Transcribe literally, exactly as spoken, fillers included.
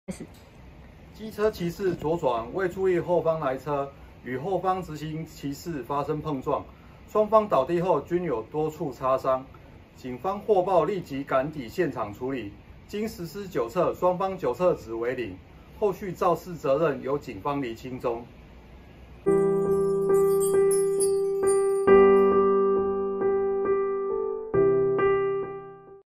机车骑士左转未注意后方来车，与后方直行骑士发生碰撞，双方倒地后均有多处擦伤。警方获报立即赶抵现场处理，经实施酒测，双方酒测值为零，后续肇事责任由警方厘清中。